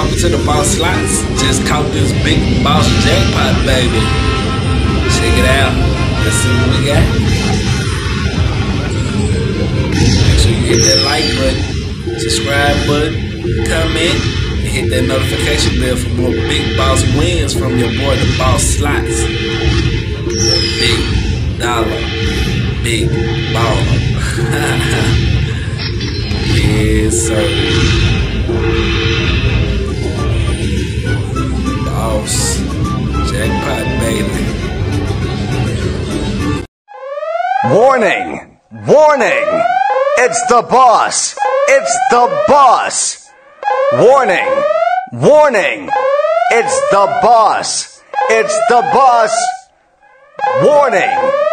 welcome to the Boss Slots. Just caught this big boss jackpot, baby. Check it out. Let's see what we got. Make sure you hit that like button, subscribe button, comment, and hit that notification bell for more big boss wins from your boy, the Boss Slots. Big dollar, big baller. Yes, sir. Boss jackpot, baby. Warning! Warning! It's the boss! It's the boss! Warning! Warning! It's the boss! It's the boss! Warning!